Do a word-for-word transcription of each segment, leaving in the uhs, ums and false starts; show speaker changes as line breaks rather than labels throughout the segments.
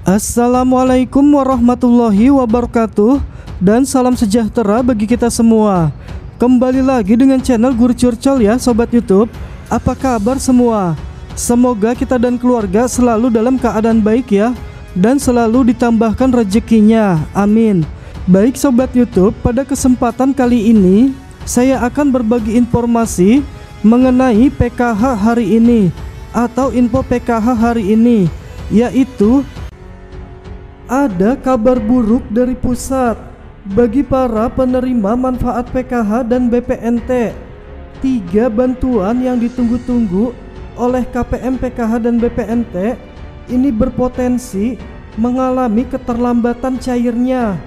Assalamualaikum warahmatullahi wabarakatuh, dan salam sejahtera bagi kita semua. Kembali lagi dengan channel Guru Curcol ya Sobat YouTube. Apa kabar semua? Semoga kita dan keluarga selalu dalam keadaan baik ya, dan selalu ditambahkan rezekinya, amin. Baik Sobat YouTube, pada kesempatan kali ini saya akan berbagi informasi mengenai P K H hari ini, atau info P K H hari ini, yaitu ada kabar buruk dari pusat bagi para penerima manfaat P K H dan B P N T. Tiga bantuan yang ditunggu-tunggu oleh K P M P K H dan B P N T ini berpotensi mengalami keterlambatan cairnya,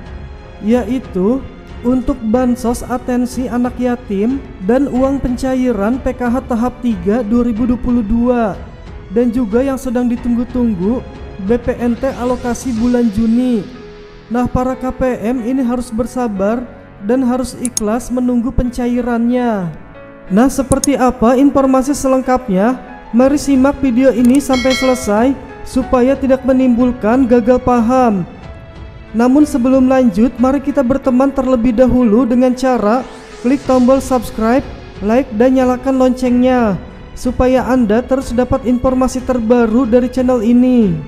yaitu untuk bansos atensi anak yatim dan uang pencairan P K H tahap tiga dua ribu dua puluh dua, dan juga yang sedang ditunggu-tunggu B P N T alokasi bulan Juni. Nah, para K P M ini harus bersabar dan harus ikhlas menunggu pencairannya. Nah, seperti apa informasi selengkapnya? Mari simak video ini sampai selesai supaya tidak menimbulkan gagal paham. Namun sebelum lanjut, mari kita berteman terlebih dahulu dengan cara klik tombol subscribe, like, dan nyalakan loncengnya supaya Anda terus dapat informasi terbaru dari channel ini.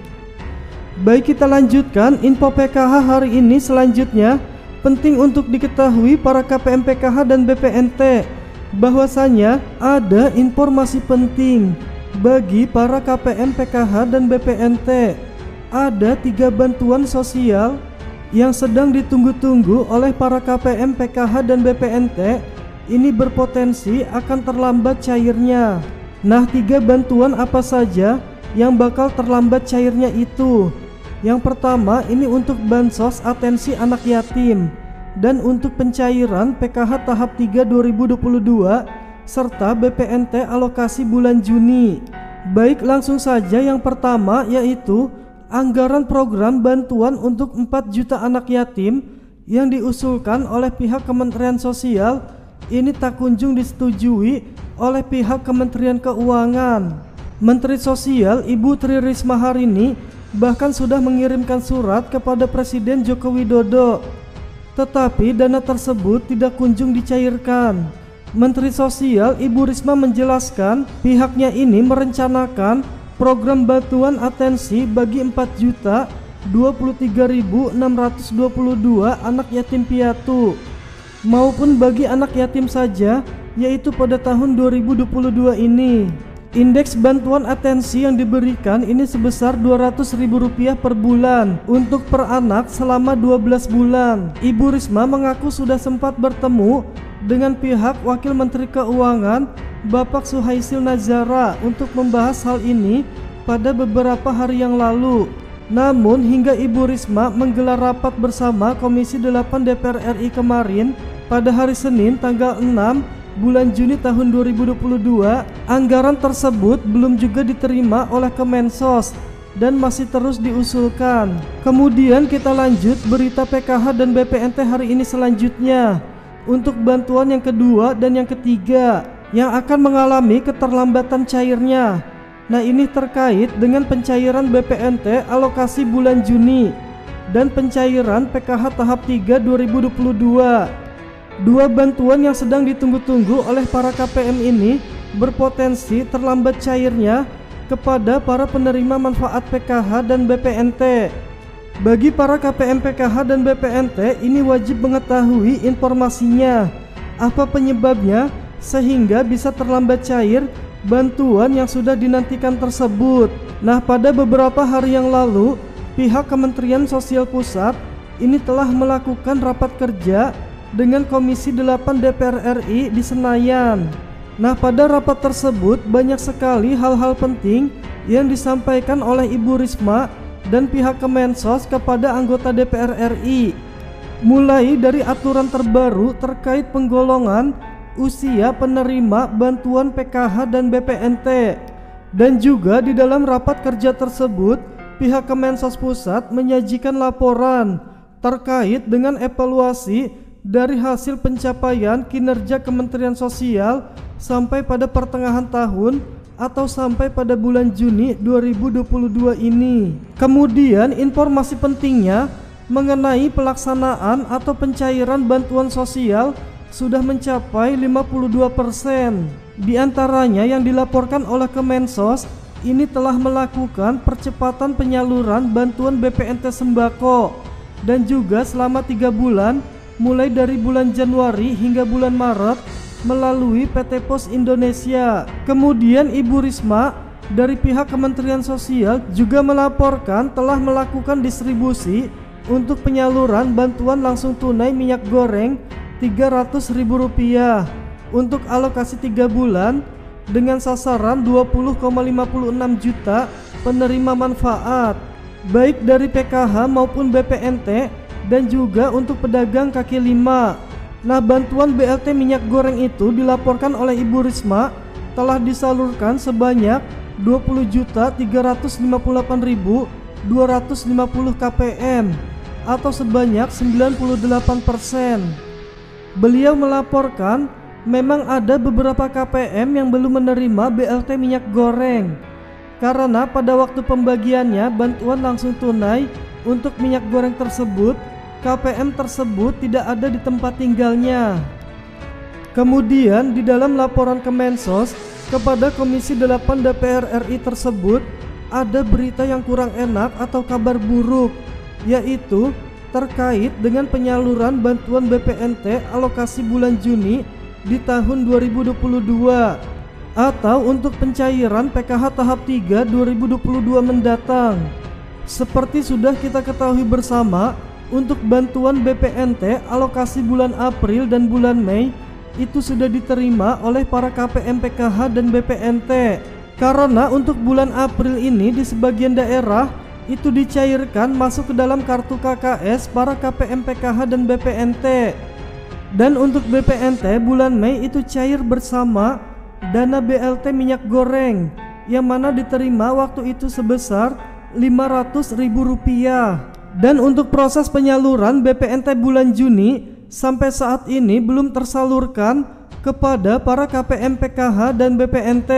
Baik, kita lanjutkan info P K H hari ini. Selanjutnya, penting untuk diketahui para K P M P K H dan B P N T bahwasanya ada informasi penting bagi para K P M P K H dan B P N T. Ada tiga bantuan sosial yang sedang ditunggu-tunggu oleh para K P M P K H dan B P N T. Ini berpotensi akan terlambat cairnya. Nah, tiga bantuan apa saja yang bakal terlambat cairnya itu? Yang pertama, ini untuk bansos atensi anak yatim dan untuk pencairan P K H tahap tiga dua ribu dua puluh dua serta B P N T alokasi bulan Juni. Baik, langsung saja yang pertama, yaitu anggaran program bantuan untuk empat juta anak yatim yang diusulkan oleh pihak Kementerian Sosial. Ini tak kunjung disetujui oleh pihak Kementerian Keuangan. Menteri Sosial Ibu Tri Risma hari ini bahkan sudah mengirimkan surat kepada Presiden Joko Widodo, tetapi dana tersebut tidak kunjung dicairkan. Menteri Sosial Ibu Risma menjelaskan pihaknya ini merencanakan program bantuan atensi bagi empat juta dua puluh tiga ribu enam ratus dua puluh dua anak yatim piatu maupun bagi anak yatim saja, yaitu pada tahun dua ribu dua puluh dua ini. Indeks bantuan atensi yang diberikan ini sebesar dua ratus ribu rupiah per bulan untuk per anak selama dua belas bulan. Ibu Risma mengaku sudah sempat bertemu dengan pihak Wakil Menteri Keuangan Bapak Suhaisil Nazara untuk membahas hal ini pada beberapa hari yang lalu. Namun hingga Ibu Risma menggelar rapat bersama Komisi delapan D P R R I kemarin pada hari Senin tanggal enam bulan Juni tahun dua ribu dua puluh dua, anggaran tersebut belum juga diterima oleh Kemensos dan masih terus diusulkan. Kemudian kita lanjut berita P K H dan B P N T hari ini selanjutnya. Untuk bantuan yang kedua dan yang ketiga yang akan mengalami keterlambatan cairnya. Nah, ini terkait dengan pencairan B P N T alokasi bulan Juni dan pencairan P K H tahap tiga dua ribu dua puluh dua. Dua bantuan yang sedang ditunggu-tunggu oleh para K P M ini berpotensi terlambat cairnya kepada para penerima manfaat P K H dan B P N T. Bagi para K P M P K H dan B P N T ini wajib mengetahui informasinya, apa penyebabnya sehingga bisa terlambat cair bantuan yang sudah dinantikan tersebut. Nah, pada beberapa hari yang lalu pihak Kementerian Sosial Pusat ini telah melakukan rapat kerja dengan Komisi delapan D P R R I di Senayan. Nah, pada rapat tersebut banyak sekali hal-hal penting yang disampaikan oleh Ibu Risma dan pihak Kemensos kepada anggota D P R R I. Mulai dari aturan terbaru terkait penggolongan usia penerima bantuan P K H dan B P N T. Dan juga di dalam rapat kerja tersebut pihak Kemensos Pusat menyajikan laporan terkait dengan evaluasi dari hasil pencapaian kinerja Kementerian Sosial sampai pada pertengahan tahun atau sampai pada bulan Juni dua ribu dua puluh dua ini. Kemudian informasi pentingnya mengenai pelaksanaan atau pencairan bantuan sosial sudah mencapai lima puluh dua persen. Di antaranya yang dilaporkan oleh Kemensos ini telah melakukan percepatan penyaluran bantuan B P N T sembako dan juga selama tiga bulan mulai dari bulan Januari hingga bulan Maret melalui P T Pos Indonesia. Kemudian Ibu Risma dari pihak Kementerian Sosial juga melaporkan telah melakukan distribusi untuk penyaluran bantuan langsung tunai minyak goreng tiga ratus ribu rupiah untuk alokasi tiga bulan dengan sasaran dua puluh koma lima enam juta penerima manfaat baik dari P K H maupun B P N T dan juga untuk pedagang kaki lima. Nah, bantuan B L T minyak goreng itu dilaporkan oleh Ibu Risma telah disalurkan sebanyak dua puluh juta tiga ratus lima puluh delapan ribu dua ratus lima puluh K P M atau sebanyak sembilan puluh delapan persen. Beliau melaporkan memang ada beberapa K P M yang belum menerima B L T minyak goreng karena pada waktu pembagiannya bantuan langsung tunai untuk minyak goreng tersebut, K P M tersebut tidak ada di tempat tinggalnya. Kemudian di dalam laporan Kemensos kepada Komisi delapan D P R R I tersebut ada berita yang kurang enak atau kabar buruk, yaitu terkait dengan penyaluran bantuan B P N T alokasi bulan Juni di tahun dua ribu dua puluh dua atau untuk pencairan P K H tahap tiga dua ribu dua puluh dua mendatang. Seperti sudah kita ketahui bersama, untuk bantuan B P N T alokasi bulan April dan bulan Mei itu sudah diterima oleh para K P M P K H dan B P N T. Karena untuk bulan April ini di sebagian daerah itu dicairkan masuk ke dalam kartu K K S para K P M P K H dan B P N T. Dan untuk B P N T bulan Mei itu cair bersama dana B L T minyak goreng yang mana diterima waktu itu sebesar lima ratus ribu rupiah. Dan untuk proses penyaluran B P N T bulan Juni sampai saat ini belum tersalurkan kepada para K P M P K H dan B P N T.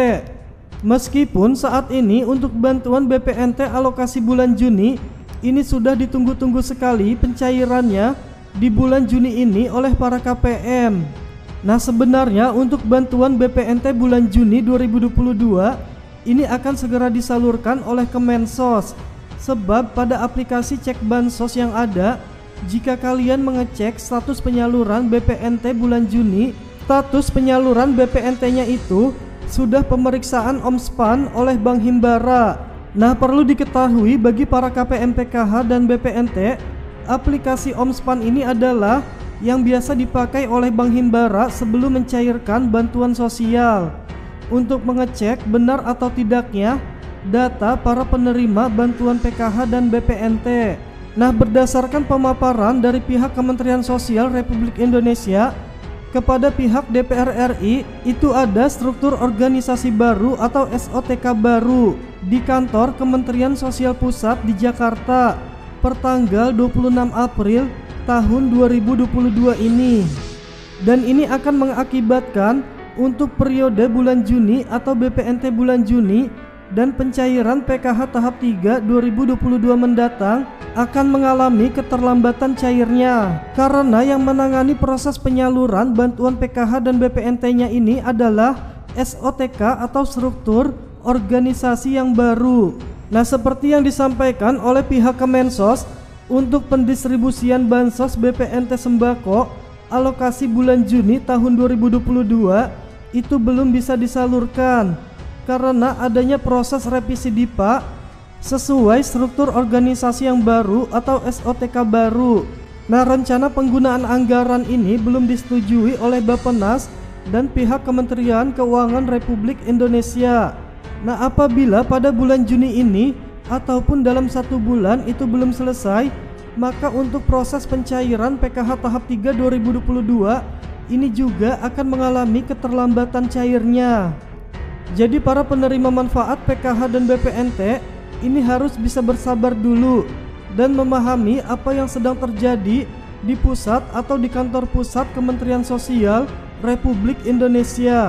Meskipun saat ini untuk bantuan B P N T alokasi bulan Juni ini sudah ditunggu-tunggu sekali pencairannya di bulan Juni ini oleh para K P M. Nah, sebenarnya untuk bantuan B P N T bulan Juni dua ribu dua puluh dua ini akan segera disalurkan oleh Kemensos. Sebab pada aplikasi cek bansos yang ada, jika kalian mengecek status penyaluran B P N T bulan Juni, status penyaluran B P N T-nya itu sudah pemeriksaan Omspan oleh Bank Himbara. Nah, perlu diketahui bagi para K P M P K H dan B P N T, aplikasi Omspan ini adalah yang biasa dipakai oleh Bank Himbara sebelum mencairkan bantuan sosial untuk mengecek benar atau tidaknya data para penerima bantuan P K H dan B P N T. Nah, berdasarkan pemaparan dari pihak Kementerian Sosial Republik Indonesia kepada pihak D P R R I, itu ada struktur organisasi baru atau S O T K baru di kantor Kementerian Sosial Pusat di Jakarta per tanggal dua puluh enam April tahun dua ribu dua puluh dua ini. Dan ini akan mengakibatkan untuk periode bulan Juni atau B P N T bulan Juni dan pencairan P K H tahap tiga dua ribu dua puluh dua mendatang akan mengalami keterlambatan cairnya karena yang menangani proses penyaluran bantuan P K H dan B P N T-nya ini adalah S O T K atau struktur organisasi yang baru. Nah, seperti yang disampaikan oleh pihak Kemensos, untuk pendistribusian bansos B P N T sembako alokasi bulan Juni tahun dua ribu dua puluh dua itu belum bisa disalurkan karena adanya proses revisi D I P A sesuai struktur organisasi yang baru atau S O T K baru. Nah, rencana penggunaan anggaran ini belum disetujui oleh Bappenas dan pihak Kementerian Keuangan Republik Indonesia. Nah, apabila pada bulan Juni ini ataupun dalam satu bulan itu belum selesai, maka untuk proses pencairan P K H tahap tiga dua ribu dua puluh dua ini juga akan mengalami keterlambatan cairnya. Jadi para penerima manfaat P K H dan B P N T ini harus bisa bersabar dulu dan memahami apa yang sedang terjadi di pusat atau di kantor pusat Kementerian Sosial Republik Indonesia.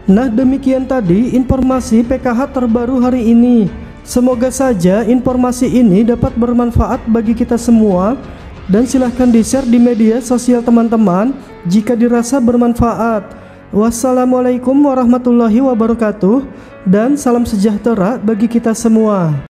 Nah, demikian tadi informasi P K H terbaru hari ini. Semoga saja informasi ini dapat bermanfaat bagi kita semua, dan silahkan di-share di media sosial teman-teman jika dirasa bermanfaat. Wassalamualaikum warahmatullahi wabarakatuh, dan salam sejahtera bagi kita semua.